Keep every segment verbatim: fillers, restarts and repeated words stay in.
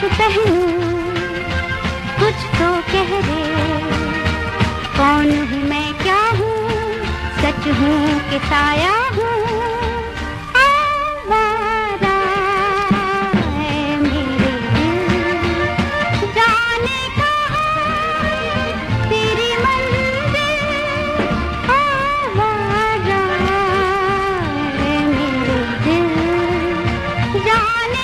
पहनूं, कुछ तो कह दे, कौन हूँ मैं, क्या हूँ, सच हूँ कि साया हूँ, आवारा है मेरे दिल, जाने कहाँ तेरी मंजिल, आवारा है मेरे दिल, जाने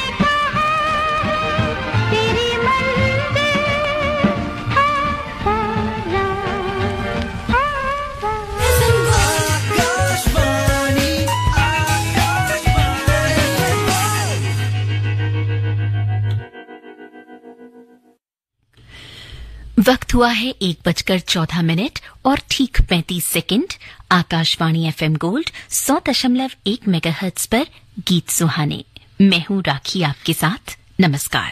वक्त हुआ है एक बजकर चौदह मिनट और ठीक पैंतीस सेकंड। आकाशवाणी एफएम गोल्ड सौ दशमलव एक मेगाहर्ट्ज पर गीत सुहाने। मैं हूं राखी आपके साथ। नमस्कार।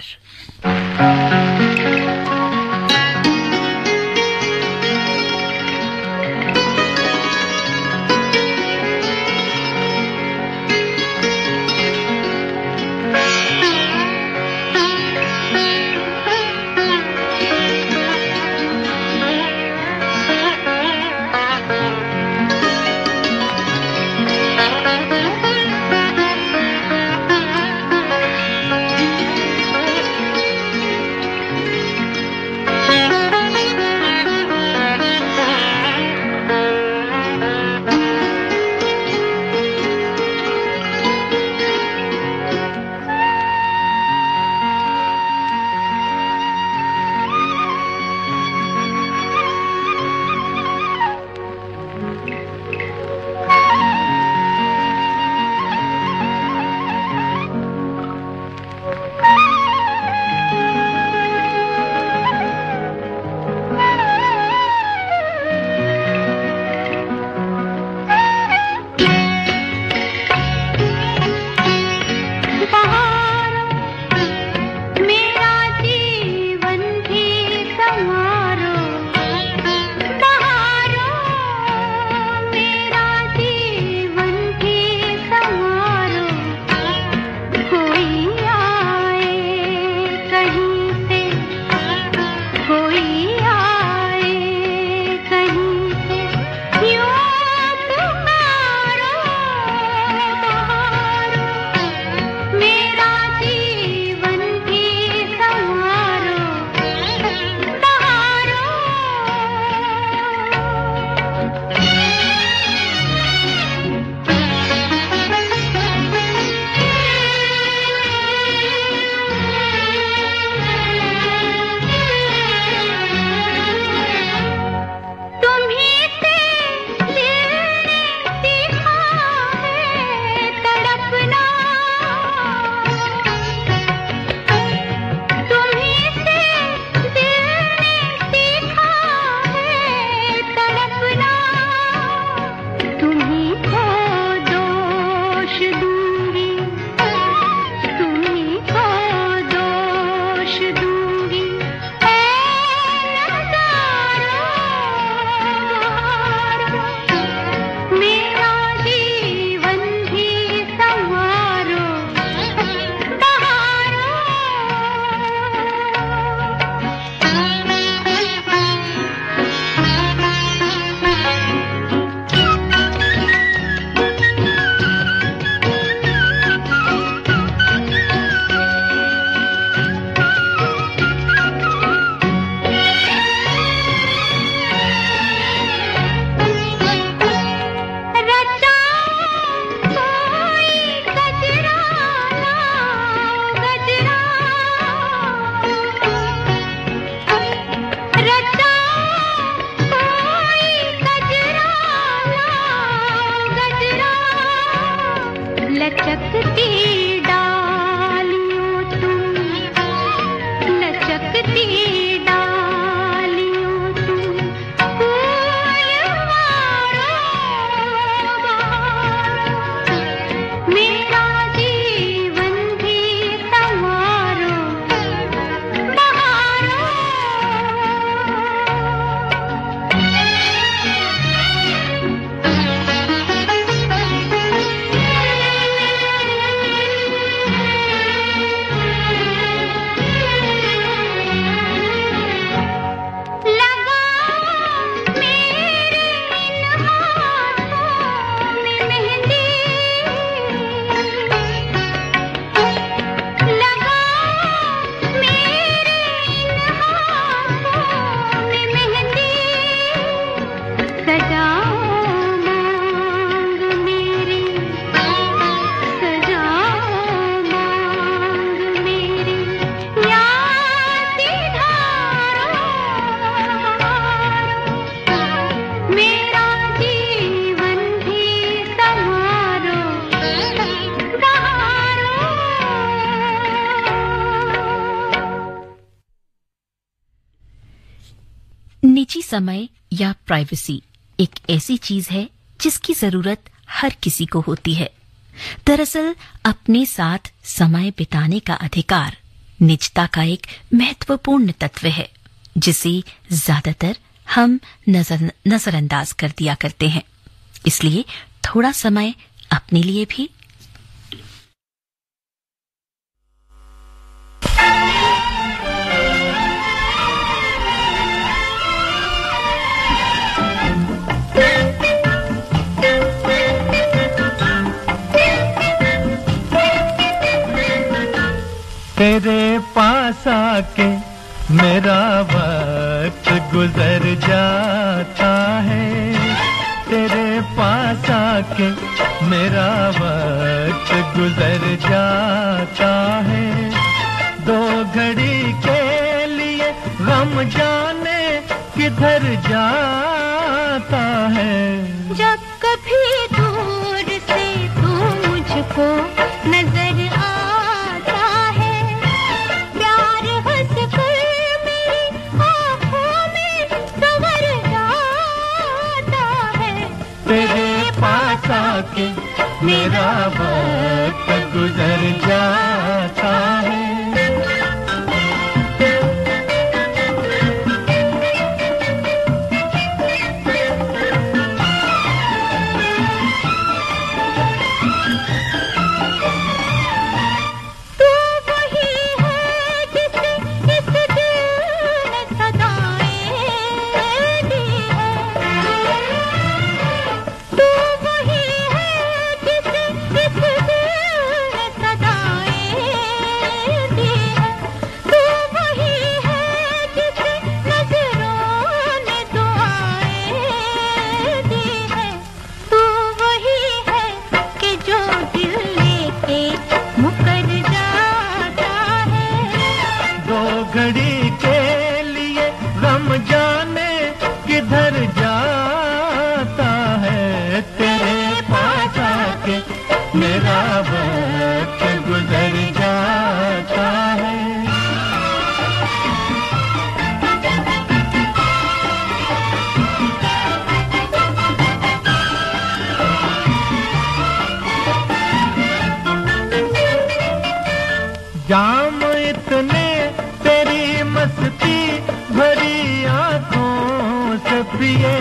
निजी समय या प्राइवेसी एक ऐसी चीज है जिसकी जरूरत हर किसी को होती है। दरअसल अपने साथ समय बिताने का अधिकार निजता का एक महत्वपूर्ण तत्व है, जिसे ज्यादातर हम नजर नजरअंदाज कर दिया करते हैं। इसलिए थोड़ा समय अपने लिए भी। तेरे पास आके मेरा वक्त गुजर जाता है, तेरे पास आके मेरा वक्त गुजर जाता है। दो घड़ी के लिए गम जाने किधर जाता है। जब कभी दूर से तू मुझको नजर आता है, प्यार हंस कर मेरी आँखों में संवर जाता है। तेरे पास आके मेरा वक्त गुजर जाता है। घड़ी के लिए गम जाने किधर जाता है। तेरे पास आके मेरा वक्त गुजर जाता है। जाम इतने तेरी मस्ती भरी आंखों से पिए,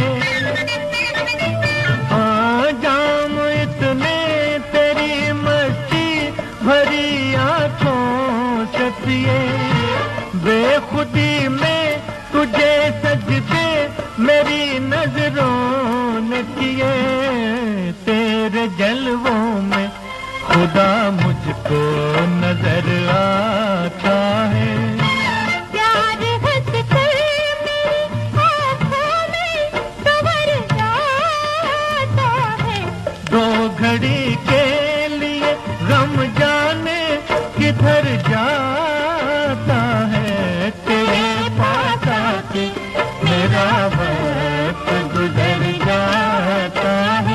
हाँ जाम इतने तेरी मस्ती भरी आंखों से पिए। बेखुदी में तुझे सजदे मेरी नजरों ने किए। तेरे जलवों में खुदा मुझको नजर आता है। प्यार हंस कर मेरी आँखों में संवर जाता है। दो घड़ी के लिए गम जाने किधर जाता है। तेरे पास आके मेरा वक्त गुजर जाता है।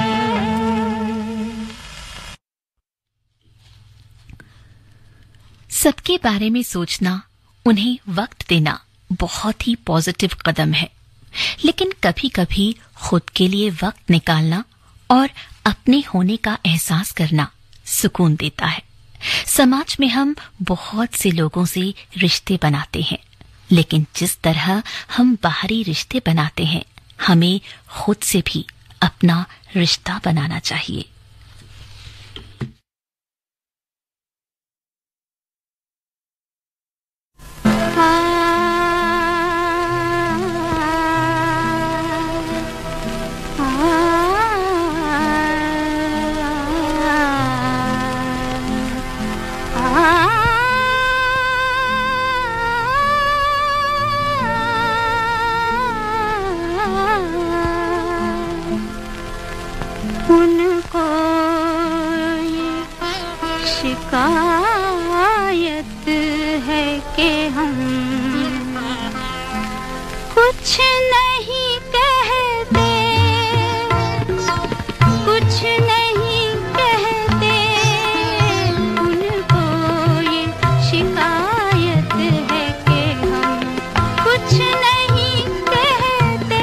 सबके बारे में सोचना, उन्हें वक्त देना बहुत ही पॉजिटिव कदम है, लेकिन कभी कभी खुद के लिए वक्त निकालना और अपने होने का एहसास करना सुकून देता है। समाज में हम बहुत से लोगों से रिश्ते बनाते हैं, लेकिन जिस तरह हम बाहरी रिश्ते बनाते हैं, हमें खुद से भी अपना रिश्ता बनाना चाहिए। उनको ये शिकायत है कि हम कुछ नहीं कहते, कुछ नहीं कहते। उनको ये शिकायत है कि हम कुछ नहीं कहते।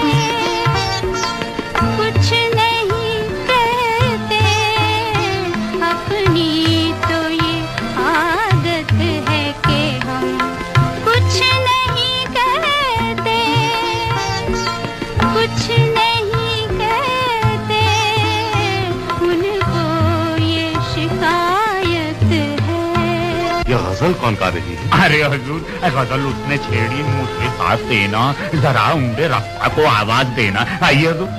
ये गजल कौन गा रही है? अरे हुजूर, गजल उसने छेड़ी, मुझे साथ देना, जरा उम्दे रफ्ता को आवाज देना। आइए हुजूर।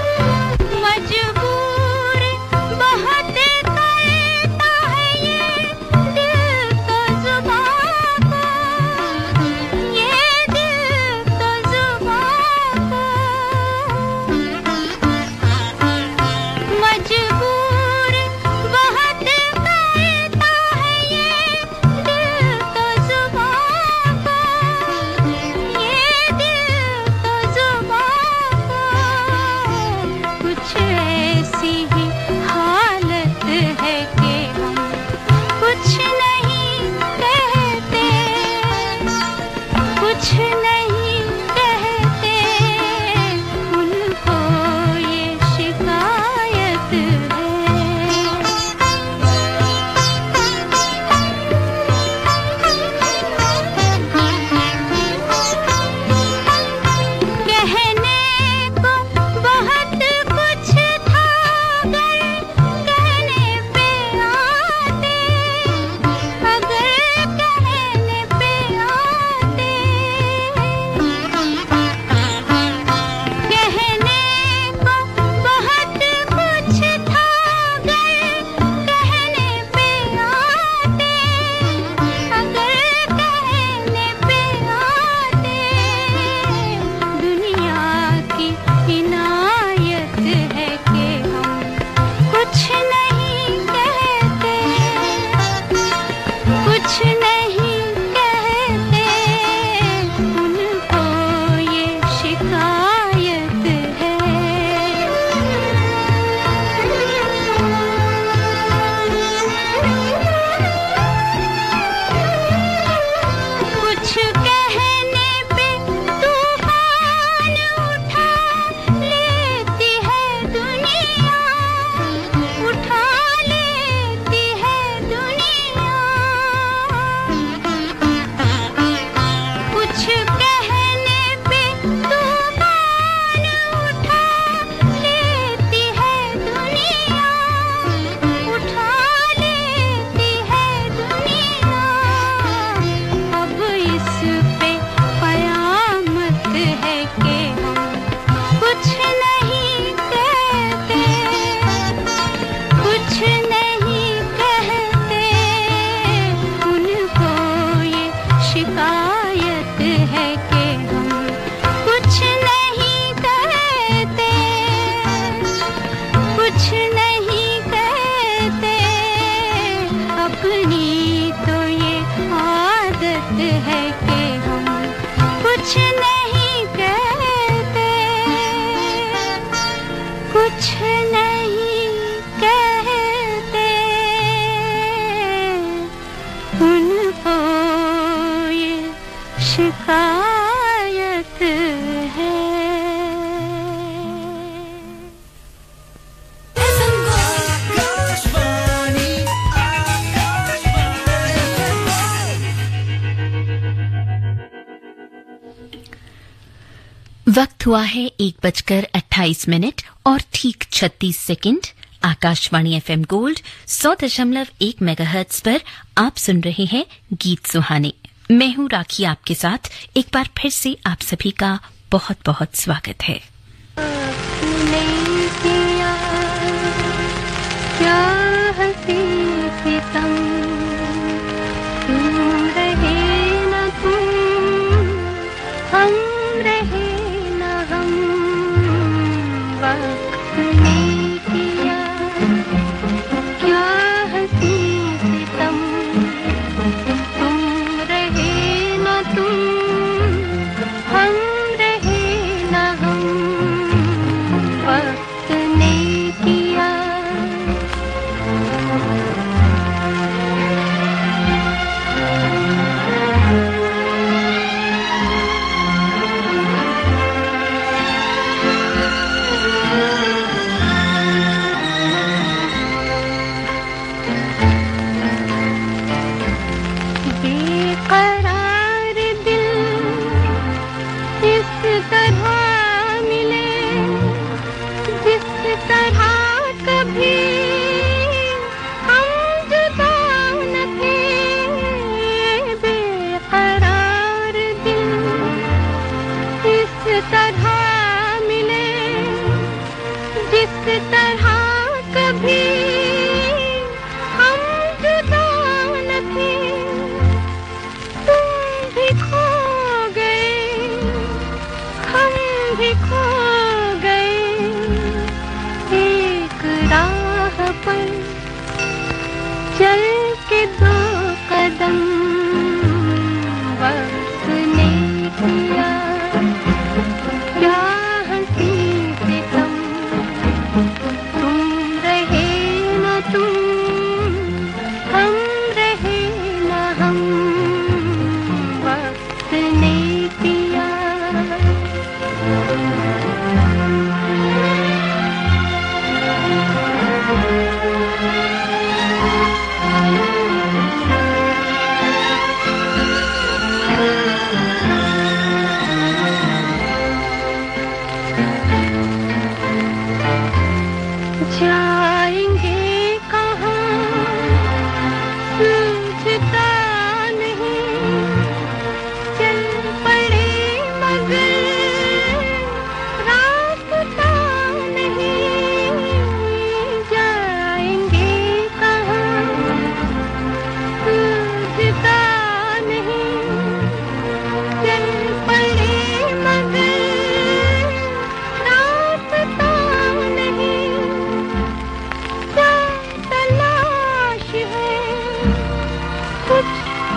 वक्त हुआ है एक बजकर अट्ठाईस मिनट और ठीक छत्तीस सेकंड। आकाशवाणी एफएम गोल्ड सौ दशमलव एक मेगाहर्ट्ज पर आप सुन रहे हैं गीत सुहाने। मैं हूं राखी आपके साथ। एक बार फिर से आप सभी का बहुत बहुत स्वागत है। क्या हंसी सितम तुम रहे न तुम, हम रहे न हम, वक्त ने किया क्या हंसी सितम तुम रहे न तुम, हम रहे न हम, वक्त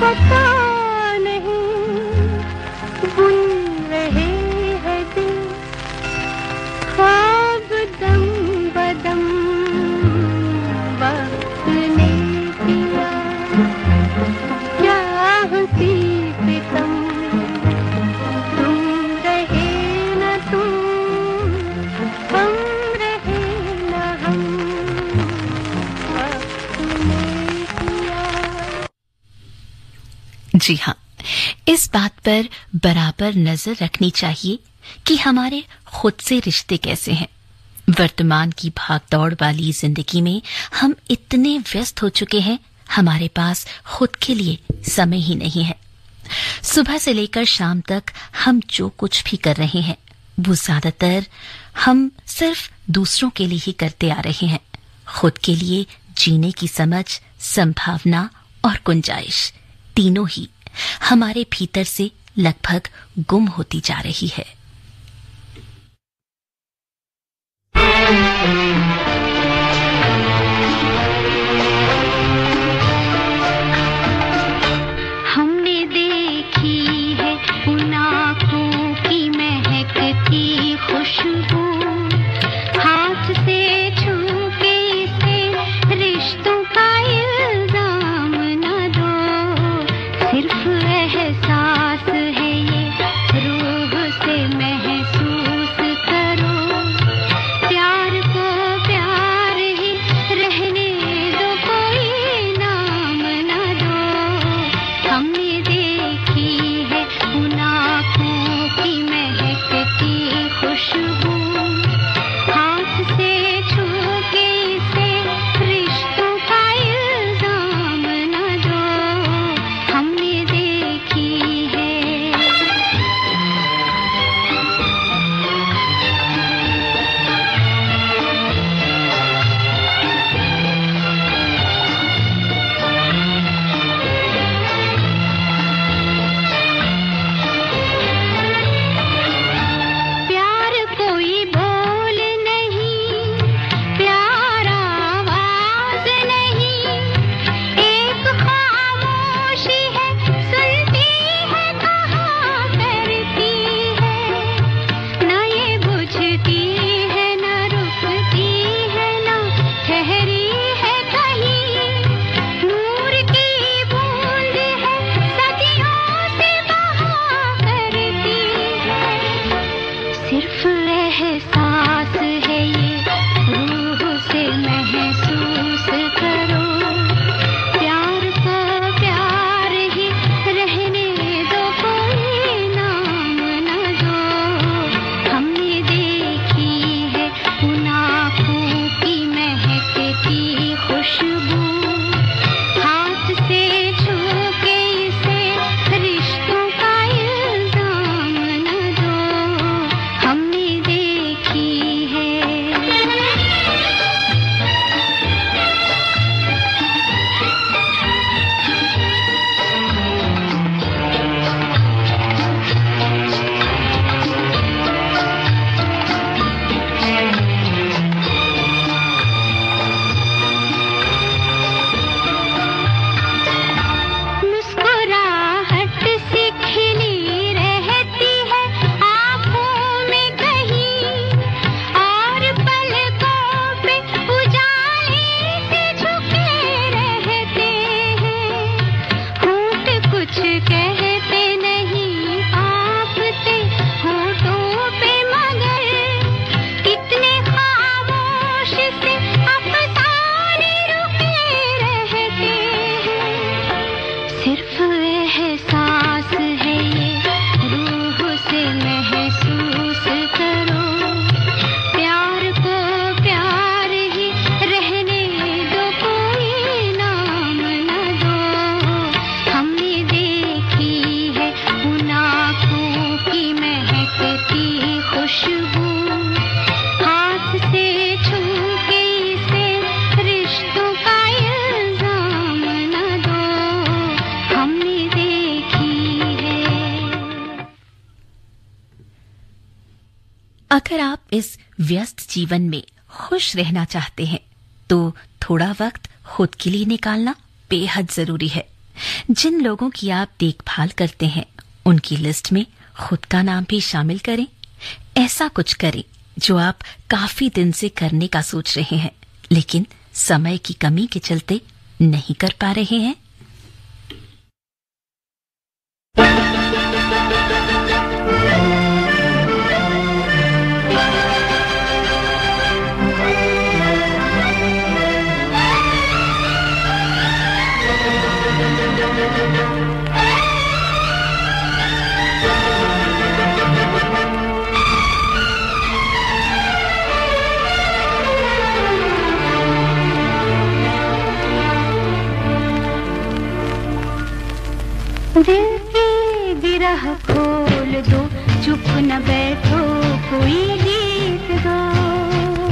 पता नहीं बुन रहे हैं दिल ख्वाब दम बदम वक्त ने दिया क्या हंसी सितम तुम रहे न तुम हम रहे न हम वक्त ने दिया। जी हाँ, इस बात पर बराबर नजर रखनी चाहिए कि हमारे खुद से रिश्ते कैसे हैं। वर्तमान की भागदौड़ वाली जिंदगी में हम इतने व्यस्त हो चुके हैं, हमारे पास खुद के लिए समय ही नहीं है। सुबह से लेकर शाम तक हम जो कुछ भी कर रहे हैं वो ज्यादातर हम सिर्फ दूसरों के लिए ही करते आ रहे हैं। खुद के लिए जीने की समझ, संभावना और गुंजाइश तीनों ही हमारे भीतर से लगभग गुम होती जा रही है। हमने देखी है उन आँखों की महकती खुशबू, हाथ से छू के इसे रिश्तों का इल्जाम न दो। सिर्फ एहसास है ये, रूह से महसूस करो। प्यार को प्यार ही रहने दो, कोई नाम न दो। हमने देखी है उन आँखों की महकती खुशबू, हाथ से छू के इसे रिश्तों का इल्जाम न दो। हमने देखी है। प्यार कोई बोल नहीं, प्यार आवाज नहीं, एक खामोशी है, सुनती है कहा करती है। न ये बुझती है, न रुकती है, न ठहरी है कहीं। नूर की बूंद है, सदियों से बहा करती है। सिर्फ एहसास है ये, रूह से महसूस करो। प्यार को प्यार ही रहने दो, कोई नाम न दो। हमने देखी है उन आँखों की महकती खुशबू, हाथ से छू के इसे रिश्तों का इल्जाम न दो। हमने देखी है। मुस्कुराहट सी खिली रहती है आँखों में कहीं, और पलकों पे उजाले से झुके रहते हैं। होंठ कुछ कहते नहीं, कांपते होठों पे, मगर कितने खामोश से अफसाने रुके रहते हैं। सिर्फ एहसास है ये, रूह से महसूस करो। प्यार को प्यार ही रहने दो, कोई नाम न दो। हमने देखी है उन आँखों की महकती खुशबू, हाथ से छू के इसे रिश्तों का इल्जाम न दो। हमने देखी है। अगर आप इस व्यस्त जीवन में खुश रहना चाहते हैं तो थोड़ा वक्त खुद के लिए निकालना बेहद जरूरी है। जिन लोगों की आप देखभाल करते हैं उनकी लिस्ट में खुद का नाम भी शामिल करें। ऐसा कुछ करें जो आप काफी दिन से करने का सोच रहे हैं लेकिन समय की कमी के चलते नहीं कर पा रहे हैं। दिल की गिरह खोल दो, चुप न बैठो, कोई गीत गाओ।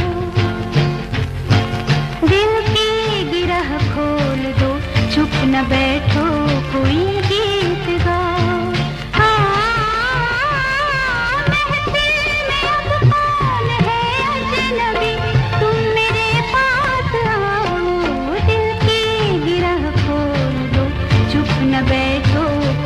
दिल की गिरह खोल दो, चुप न बैठो, कोई गीत गाओ। हाँ, महफिल में अब कौन है अजनबी, तुम मेरे पास आओ। दिल की गिरह खोल दो, चुप न बैठो,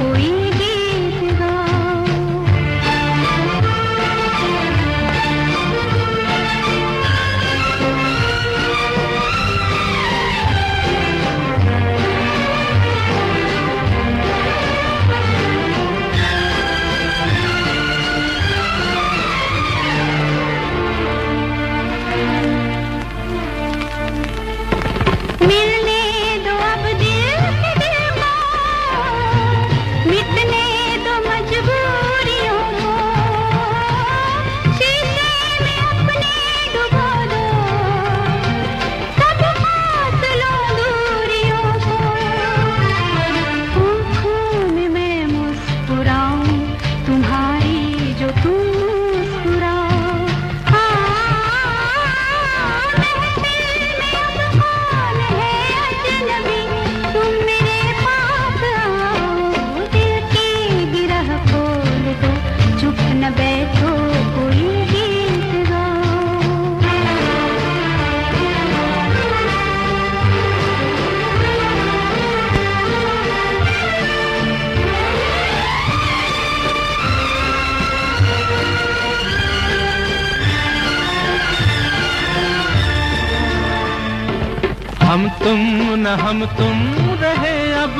हम तुम न हम तुम रहे अब,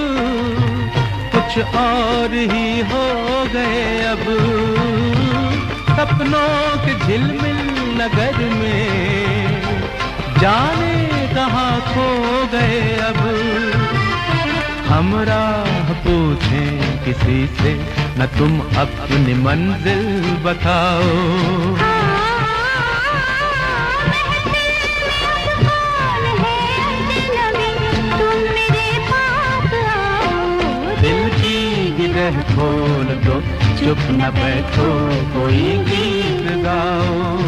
कुछ और ही हो गए अब। सपनों के झिलमिल नगर में जाने कहाँ खो गए अब। हम राह पूछें किसी से, न तुम अपनी मंजिल बताओ। गिरह खोल दो, चुप न बैठो, कोई गीत गाओ।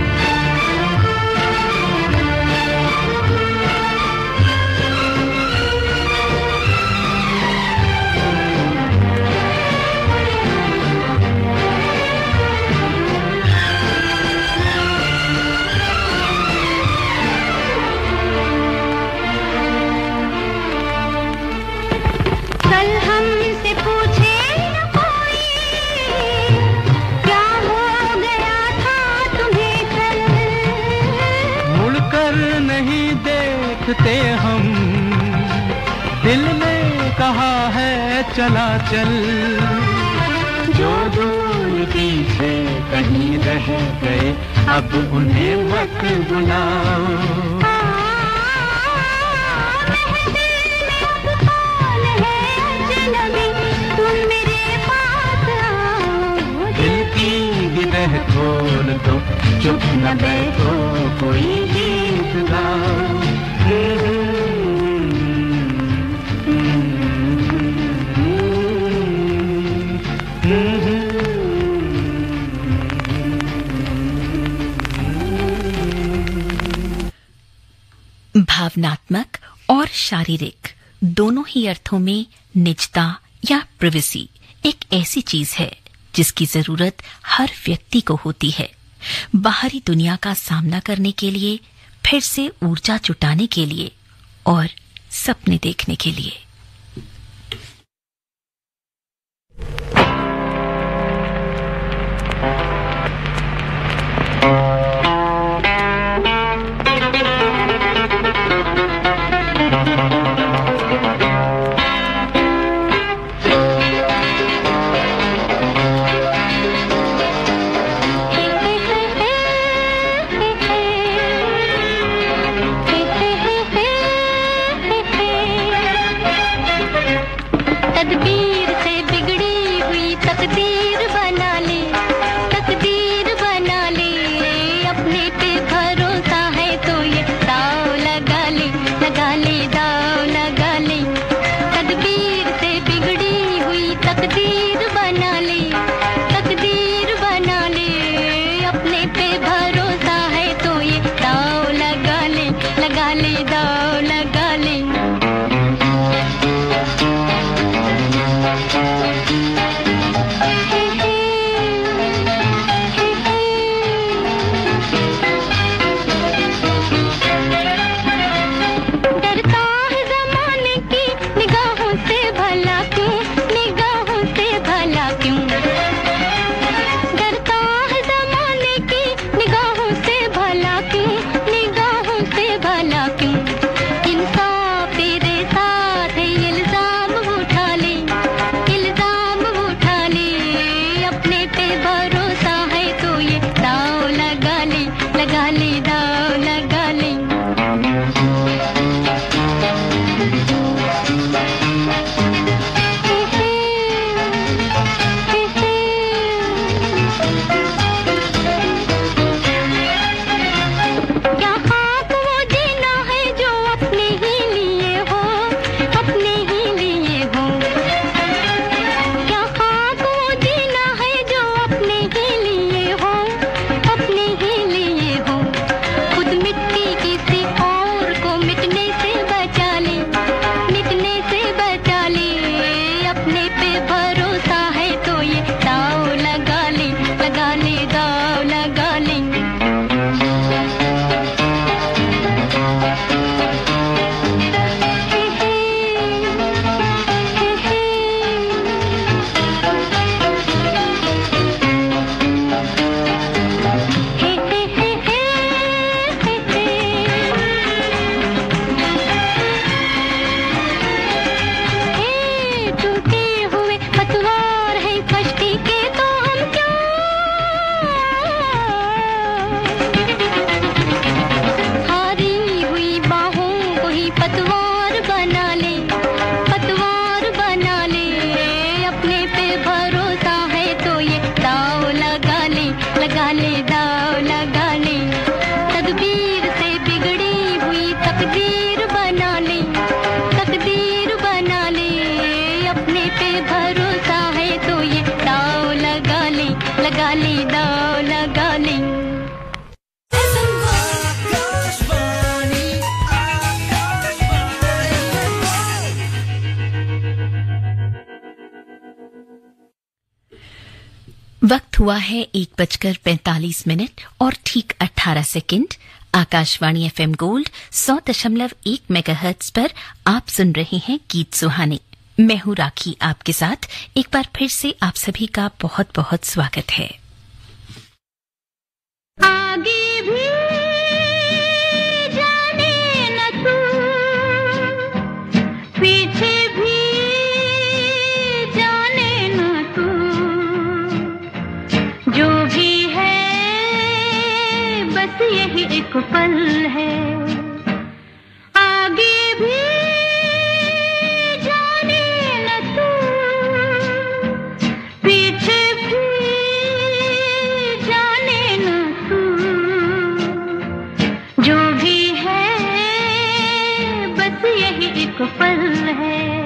देखते हम, दिल ने कहा है चला चल। जो दूर पीछे कहीं रह गए, अब उन्हें मत बुलाओ। दिल की गिरह खोल दो, चुप न बैठो, कोई गीत गाओ। भावनात्मक और शारीरिक दोनों ही अर्थों में निजता या प्राइवेसी एक ऐसी चीज है जिसकी जरूरत हर व्यक्ति को होती है, बाहरी दुनिया का सामना करने के लिए, फिर से ऊर्जा जुटाने के लिए और सपने देखने के लिए। तदबीर से बिगड़ी हुई तकदीर बना ले, तकदीर बना ले, अपने पे भरोसा है तो ये दाव लगा ले, लगा ले दाव लगा ले, तदबीर से बिगड़ी हुई तकदीर बना ले, तकदीर बना ले, अपने पे भरोसा है तो ये दाव लगा ले, लगा ले दाव लगा ले। वक्त हुआ है एक बजकर पैंतालीस मिनट और ठीक अठारह सेकंड। आकाशवाणी एफएम गोल्ड सौ दशमलव एक मेगाहर्ट्ज पर आप सुन रहे हैं गीत सुहाने। मैं हूं राखी आपके साथ। एक बार फिर से आप सभी का बहुत बहुत स्वागत है। आगे भी जाने न तू, पीछे भी जाने न तू, जो भी है बस यही एक पल है। आगे भी जाने न तू, पीछे भी जाने न तू, जो भी है बस यही एक पल है।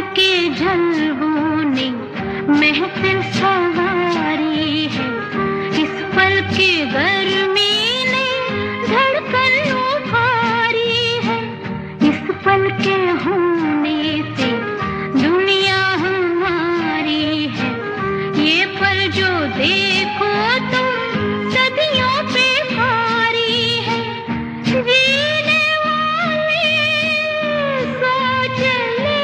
के झलवों ने महफिल सवारी है, इस पल के गर्मी ने धड़कन उभारी है, इस पल के होने से दुनिया हमारी है, ये पल जो देखो तुम सदियों पे भारी है, जीने वाले सोच ले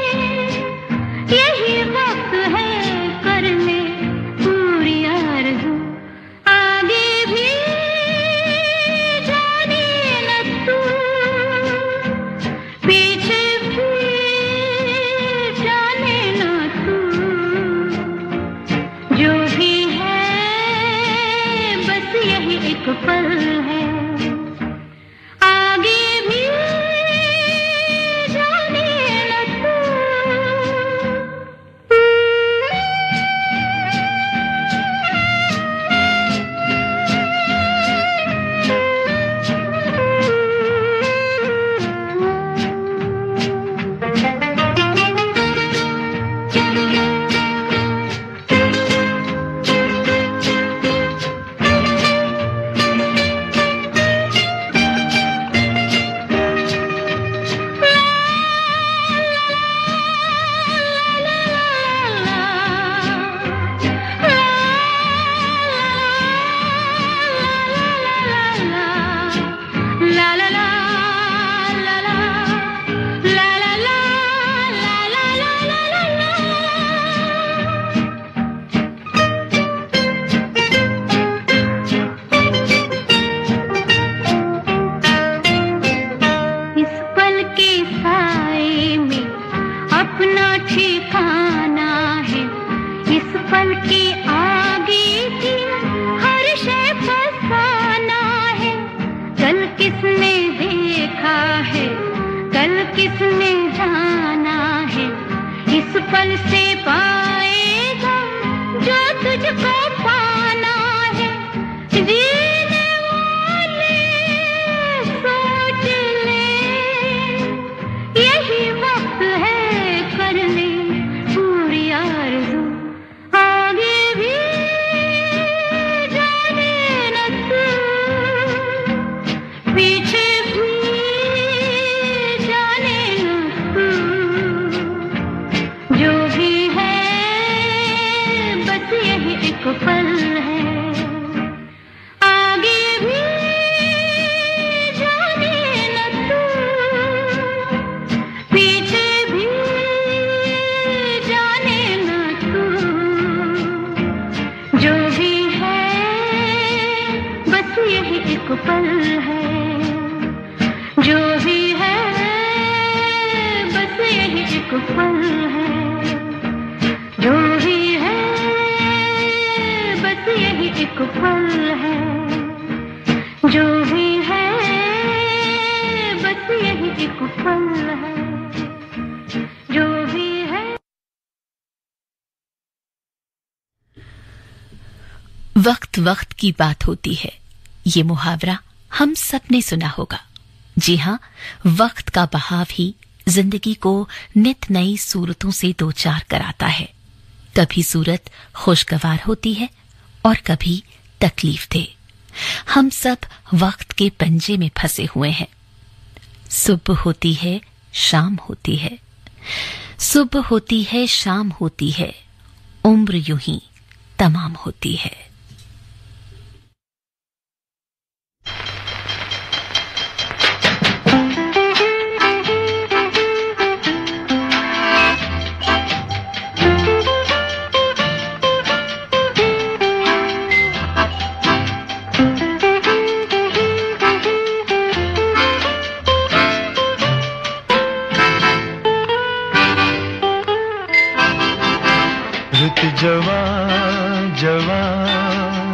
यही वक्त है कर ले पूरी आरज़ू, आगे भी जाने न तू, पीछे भी जाने न तू, जो भी है बस यही एक पल है, आगे भी जाने न तू। इस पल के साए में अपना ठिकाना है, इस पल के आगे भी हर शय फसाना है, कल किसने देखा है कल किसने जाना है, इस पल से पाएगा जो तुझको पाना है, जीने वाले सोच ले यही वक्त है कर ले पूरी आरज़ू, आगे भी जाने न तू, पीछे भी जाने न तू, जो भी है बस यही एक पल है, आगे भी जाने न तू, पीछे भी जाने न तू, जो भी है बस यही एक पल है, जो भी है बस यही एक पल है, जो भी है बस यही एक पल है, जो भी है बस यही एक पल है, जो भी है। वक्त वक्त की बात होती है, ये मुहावरा हम सब ने सुना होगा। जी हाँ, वक्त का बहाव ही जिंदगी को नित नई सूरतों से दो चार कराता है। कभी सूरत खुशगवार होती है और कभी तकलीफ दे। हम सब वक्त के पंजे में फंसे हुए हैं। सुबह होती है, शाम होती है, सुबह होती है, शाम होती है, उम्र यूं ही तमाम होती है। रुत जवान जवान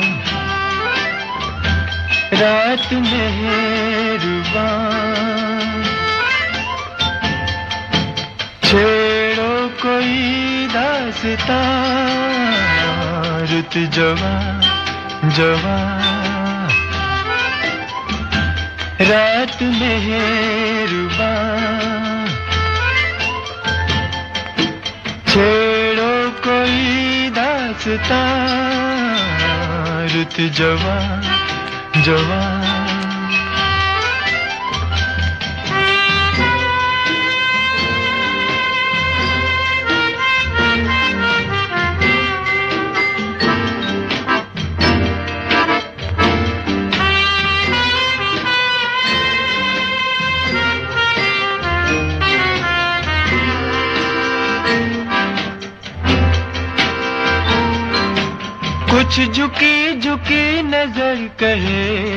रात मेहरबान, छेड़ो कोई दास्तां, रुत जवान जवान रात मेहरबान, छेड़ो कोई दास्तां रुत जवां जवां कुछ झुकी झुकी नजर कहे,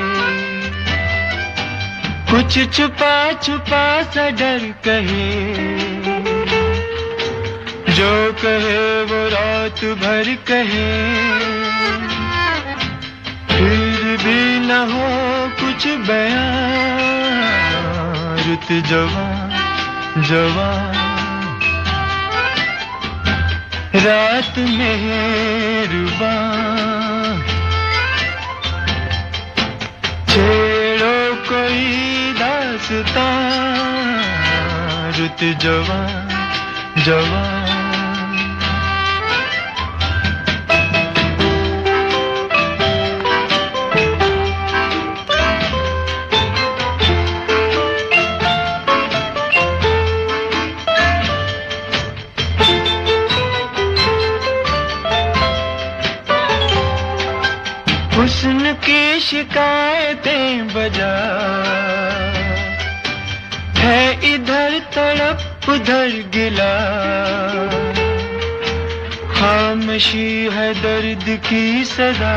कुछ छुपा छुपा सा डर कहे, जो कहे वो रात भर कहे, फिर भी न हो कुछ बयां रुत जवां जवां रात मेहरबां छेड़ो कोई दास्तां रुत जवां जवां हुस्न की शिकायतें बजा है, इधर तड़प उधर गिला, खामोशी है दर्द की सजा,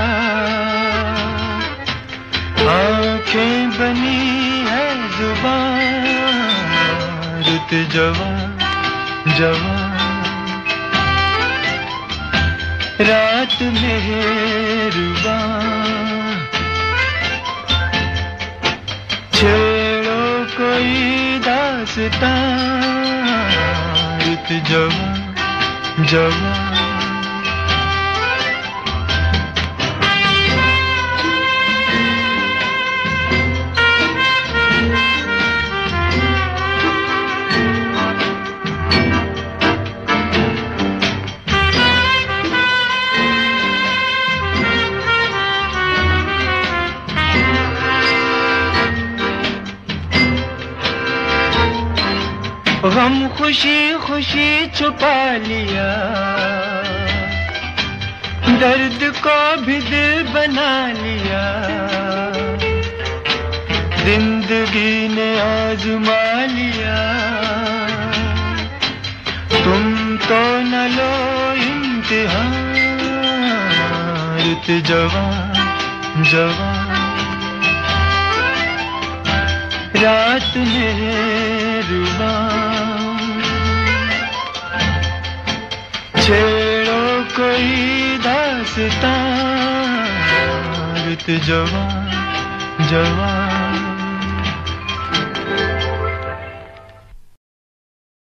आंखें बनी है जुबान रुत जवां जवां रात मेहरबां छेड़ो कोई दास्तां रुत जवां जवां गम खुशी खुशी छुपा लिया, दर्द को भी दिल बना लिया, जिंदगी ने आजमा लिया, तुम तो न लो इम्तिहान रुत जवां जवां रात मेहरबां छेड़ो कोई दास्तां रुत जवां जवां